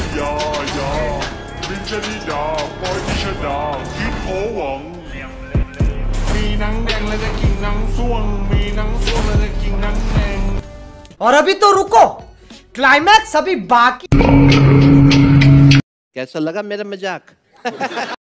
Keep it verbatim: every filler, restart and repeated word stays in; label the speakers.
Speaker 1: ยายาบินชนิดาปอยพิชดาคิดโหวังมีหนังแดงแล้วจะกินหนังส้วงมีหนังส้วงแล้วจะกินหนังแดง
Speaker 2: और अभी तो रुको, क्लाइमैक्स अभी बाकी।
Speaker 3: कैसा लगा मेरा मजाक?